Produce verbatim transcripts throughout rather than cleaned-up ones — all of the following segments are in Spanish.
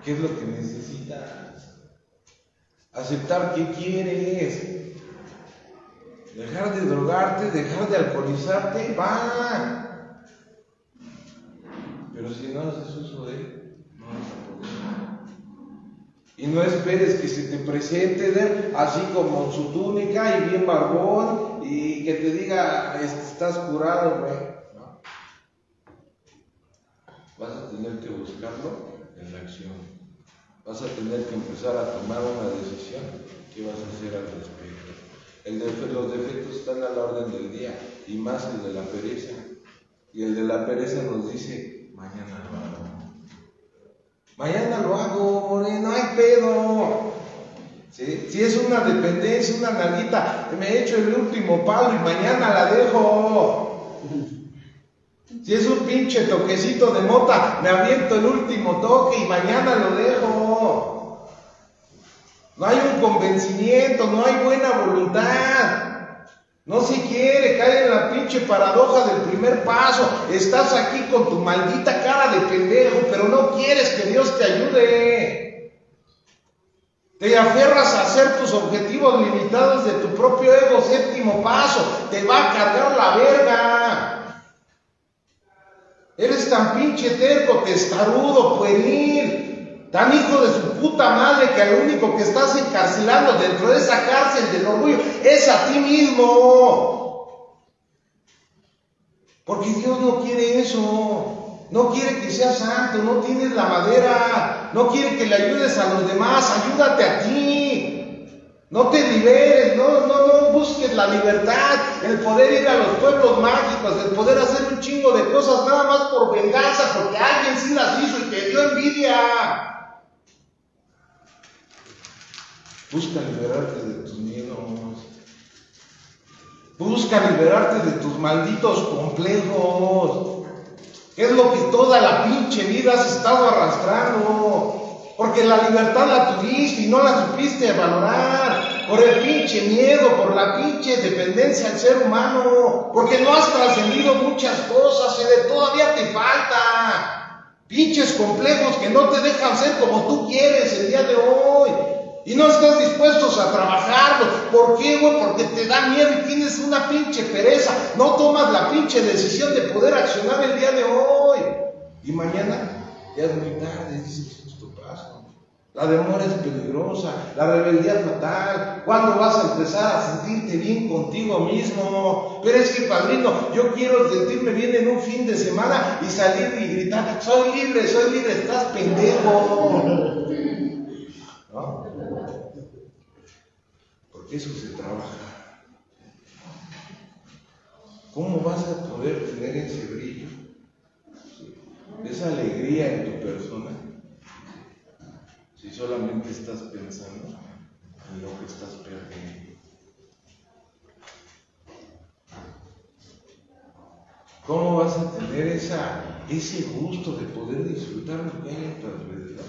¿Qué es lo que necesitas? Aceptar qué quieres. Dejar de drogarte, dejar de alcoholizarte, va. Pero si no haces uso de él, no vas a poder. Y no esperes que se te presente de, así como su túnica y bien barbón y que te diga, estás curado, güey. ¿No? Vas a tener que buscarlo en la acción. Vas a tener que empezar a tomar una decisión. ¿Qué vas a hacer al respecto? El de, los defectos están a la orden del día, y más el de la pereza. Y el de la pereza nos dice, mañana lo hago. Mañana lo hago, more, no hay pedo. ¿Sí? Si es una dependencia, una nalguita, me he hecho el último palo y mañana la dejo. Si es un pinche toquecito de mota, me aviento el último toque y mañana lo dejo. No hay un convencimiento, no hay buena voluntad. No se quiere, cae en la pinche paradoja del primer paso. Estás aquí con tu maldita cara de pendejo, pero no quieres que Dios te ayude. Te aferras a hacer tus objetivos limitados de tu propio ego. Séptimo paso, te va a cargar la verga. Eres tan pinche terco, testarudo, pueril, tan hijo de su puta madre que al único que estás encarcelando dentro de esa cárcel del orgullo es a ti mismo. Porque Dios no quiere eso. No quiere que seas santo, no tienes la madera, no quiere que le ayudes a los demás, ayúdate a ti. No te liberes, no, no, no busques la libertad, el poder ir a los pueblos mágicos, el poder hacer un chingo de cosas nada más por venganza, porque alguien sí las hizo y te dio envidia. Busca liberarte de tus miedos. Busca liberarte de tus malditos complejos. Es lo que toda la pinche vida has estado arrastrando. Porque la libertad la tuviste y no la supiste valorar. Por el pinche miedo, por la pinche dependencia al ser humano. Porque no has trascendido muchas cosas, y todavía te falta. Pinches complejos que no te dejan ser como tú quieres el día de hoy. Y no estás dispuestos a trabajarlo. ¿Por qué, güey? Porque te da miedo y tienes una pinche pereza. No tomas la pinche decisión de poder accionar el día de hoy. Y mañana ya es muy tarde, dices, justo paso. La demora es peligrosa, la rebeldía fatal. ¿Cuándo vas a empezar a sentirte bien contigo mismo? Pero es que, padrino, yo quiero sentirme bien en un fin de semana y salir y gritar, soy libre, soy libre, estás pendejo. ¿No? Porque eso se trabaja. ¿Cómo vas a poder tener ese brillo, esa alegría en tu persona, si solamente estás pensando en lo que estás perdiendo? ¿Cómo vas a tener esa, ese gusto de poder disfrutar lo que hay en tu alrededor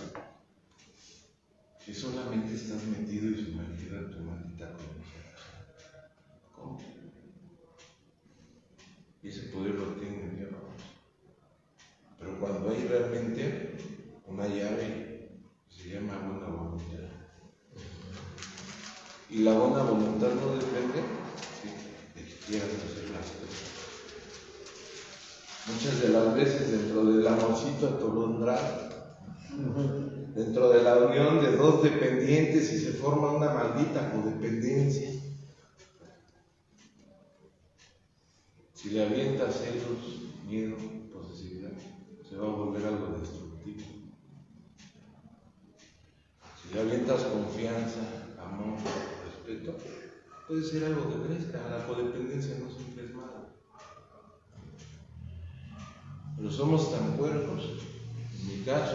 si solamente estás metido y sumergido en tu maldita conciencia? ¿Cómo? Y ese poder lo tiene Dios. Pero cuando hay realmente una llave, se llama buena voluntad. Y la buena voluntad no depende, ¿sí?, de que quieras hacer las cosas. Muchas de las veces dentro del amorcito atolondrado, dentro de la unión de dos dependientes, y se forma una maldita codependencia. Si le avientas celos, miedo, posesividad, se va a volver algo destructivo. Si le avientas confianza, amor, respeto, puede ser algo que crezca. La codependencia no siempre es mala. Pero somos tan puercos, en mi caso,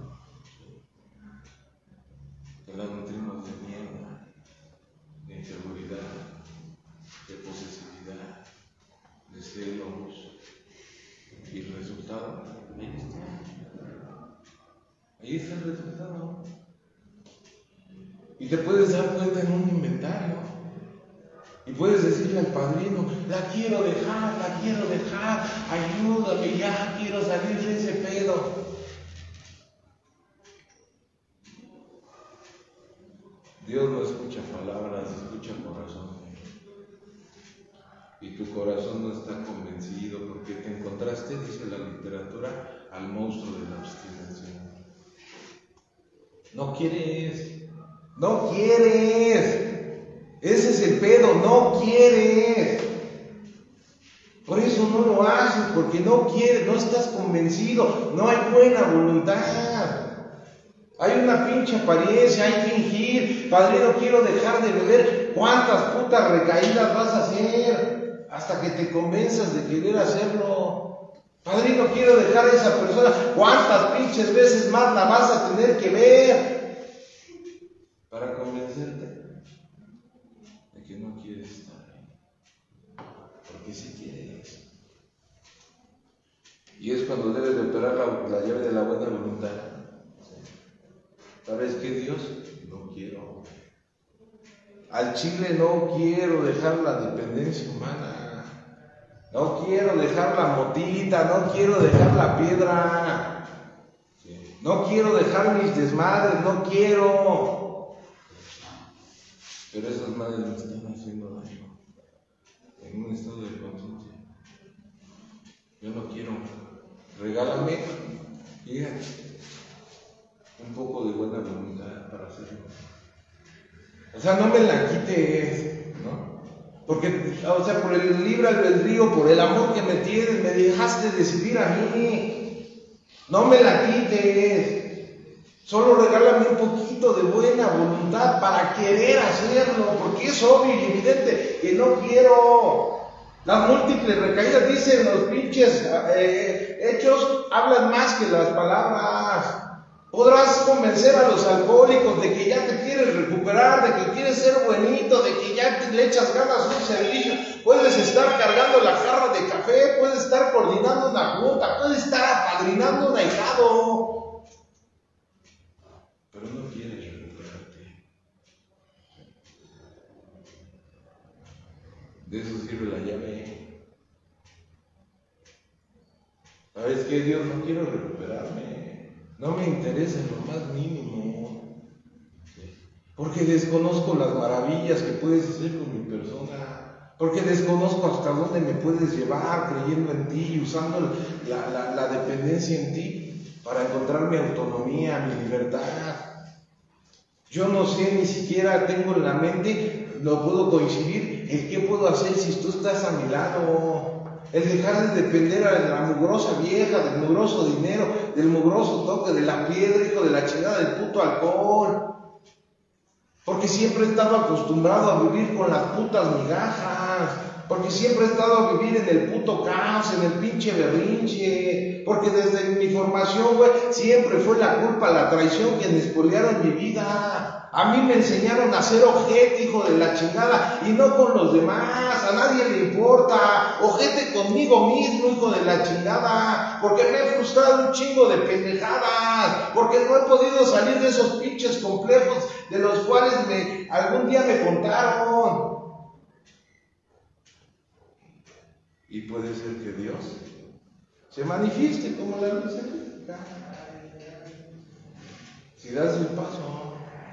que la nutrimos de miedo, de inseguridad, de posesividad, de celos. Y el resultado, ahí está. Ahí está el resultado. Y te puedes dar cuenta en un inventario. Y puedes decirle al padrino, la quiero dejar, la quiero dejar, ayúdame, ya quiero salir de ese pedo. Dios no escucha palabras, escucha corazón. Y tu corazón no está convencido porque te encontraste, dice la literatura, al monstruo de la obstinación. No quieres, no quieres. Ese es el pedo, no quieres. Por eso no lo haces, porque no quieres, no estás convencido, no hay buena voluntad. Hay una pinche apariencia, hay fingir. Padrino, quiero dejar de beber. ¿Cuántas putas recaídas vas a hacer? Hasta que te convenzas de querer hacerlo. Padrino, quiero dejar a esa persona. ¿Cuántas pinches veces más la vas a tener que ver? Para convencerte de que no quieres estar ahí. Porque sí quieres. Y es cuando debes de operar la, la llave de la buena voluntad. ¿Sabes qué, Dios? No quiero. Al chile no quiero dejar la dependencia humana. No quiero dejar la motita, no quiero dejar la piedra. No quiero dejar mis desmadres, no quiero. Pero esas madres me están haciendo daño. En un estado de conciencia. Yo no quiero. Regálame, fíjate, un poco de buena voluntad para hacerlo. O sea, no me la quites, ¿no? Porque, o sea, por el libre albedrío, por el amor que me tienes, me dejaste decidir a mí. No me la quites. Solo regálame un poquito de buena voluntad para querer hacerlo, porque es obvio y evidente que no quiero. Las múltiples recaídas, dicen los pinches eh, hechos, hablan más que las palabras. Podrás convencer a los alcohólicos de que ya te quieres recuperar, de que quieres ser buenito, de que ya te le echas ganas a un servicio. Puedes estar cargando la jarra de café, puedes estar coordinando una junta, puedes estar apadrinando un ahijado. Pero no quieres recuperarte. De eso sirve la llave. ¿Sabes qué, Dios? No quiero recuperarme. No me interesa en lo más mínimo. Porque desconozco las maravillas que puedes hacer con mi persona. Porque desconozco hasta dónde me puedes llevar creyendo en ti y usando la, la, la dependencia en ti para encontrar mi autonomía, mi libertad. Yo no sé, ni siquiera tengo en la mente, no puedo coincidir, el qué puedo hacer si tú estás a mi lado. El dejar de depender de la mugrosa vieja, del mugroso dinero, del mugroso toque, de la piedra, hijo de la chingada, del puto alcohol. Porque siempre he estado acostumbrado a vivir con las putas migajas. Porque siempre he estado a vivir en el puto caos, en el pinche berrinche. Porque desde mi formación, güey, siempre fue la culpa, la traición que me espolearon mi vida. A mí me enseñaron a ser ojete, hijo de la chingada, y no con los demás. A nadie le importa. Ojete conmigo mismo, hijo de la chingada. Porque me he frustrado un chingo de pendejadas. Porque no he podido salir de esos pinches complejos de los cuales me, algún día me contaron. Y puede ser que Dios se manifieste como la luz eléctrica. Si das el paso,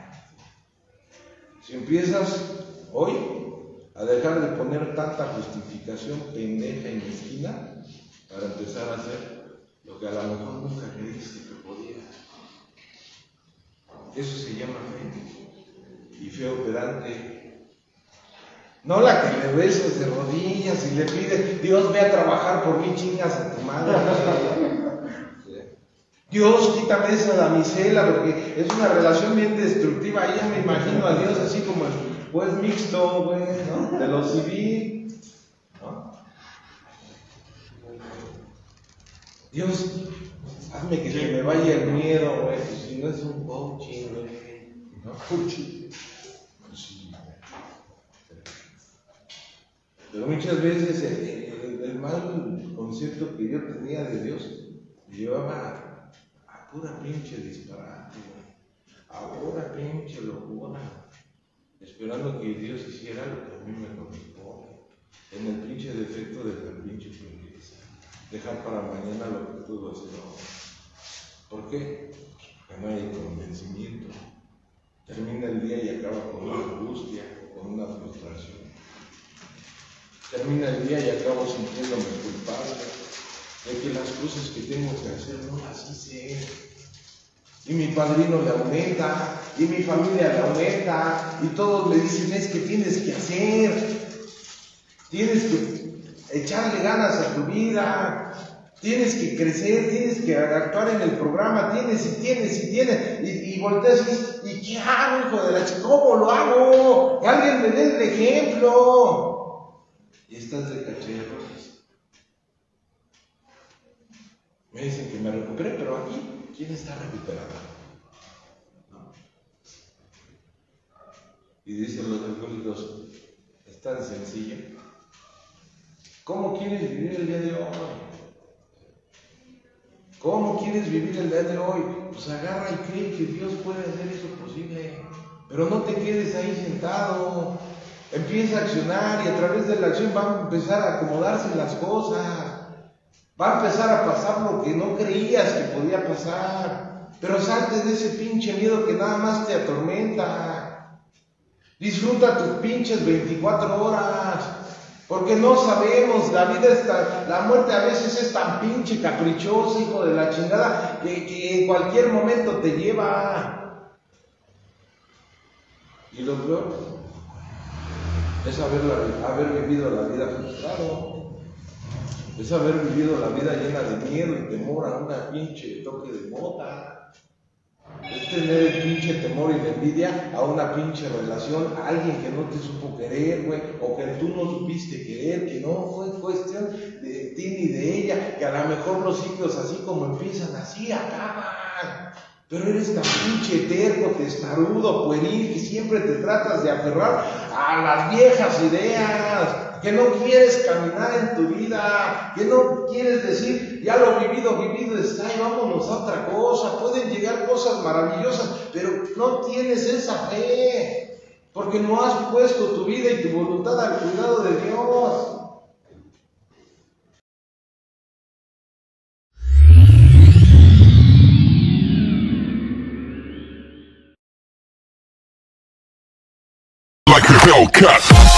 si empiezas hoy a dejar de poner tanta justificación pendeja y mezquina para empezar a hacer lo que a lo mejor nunca creíste que podías. Eso se llama fe. Y fe operante. No la que le besas de rodillas y le pides, Dios, ve a trabajar por mí, chingas a tu madre. Dios, quítame esa damisela, porque es una relación bien destructiva. Ahí ya me imagino a Dios así como el juez mixto, güey, ¿no? De lo civil, ¿no? Dios, hazme que se me vaya el miedo, güey, pues si no es un coaching, güey, ¿no? Coaching. Pero muchas veces el, el, el mal concepto que yo tenía de Dios me llevaba a, a pura pinche disparate, a pura pinche locura, esperando que Dios hiciera lo que a mí me corresponde, en el pinche defecto de la pinche pobreza, dejar para mañana lo que puedo hacer ahora. ¿Por qué? Porque no hay convencimiento. Termina el día y acaba con una angustia, con una frustración. Termina el día y acabo sintiéndome culpable de que las cosas que tengo que hacer no las hice. Y mi padrino le aumenta, y mi familia le aumenta, y todos me dicen, es que tienes que hacer, tienes que echarle ganas a tu vida, tienes que crecer, tienes que actuar en el programa, tienes y tienes y tienes, y, y volteas y dices, ¿y qué hago, hijo de la chica? ¿Cómo lo hago? Que alguien me dé el ejemplo. Y estás de cachorros. Me dicen que me recuperé, pero aquí, ¿quién está recuperado? ¿No? Y dicen los alcohólicos, es tan sencillo. ¿Cómo quieres vivir el día de hoy? ¿Cómo quieres vivir el día de hoy? Pues agarra y cree que Dios puede hacer eso posible. Pero no te quedes ahí sentado. Empieza a accionar y a través de la acción van a empezar a acomodarse las cosas. Va a empezar a pasar lo que no creías que podía pasar. Pero salte de ese pinche miedo que nada más te atormenta. Disfruta tus pinches veinticuatro horas. Porque no sabemos, la vida está, la muerte a veces es tan pinche caprichosa, hijo de la chingada, que, que en cualquier momento te lleva. Y lo peor es haber, haber vivido la vida frustrado, es haber vivido la vida llena de miedo y temor a una pinche toque de mota. Es tener el pinche temor y la envidia a una pinche relación, a alguien que no te supo querer, güey, o que tú no supiste querer, que no fue cuestión de ti ni de ella, que a lo mejor los ciclos así como empiezan, así acaban. Pero eres tan pinche terco, testarudo, pueril, que siempre te tratas de aferrar a las viejas ideas, que no quieres caminar en tu vida, que no quieres decir, ya lo vivido, vivido está, y vámonos a otra cosa. Pueden llegar cosas maravillosas, pero no tienes esa fe, porque no has puesto tu vida y tu voluntad al cuidado de Dios. Like a Hellcat.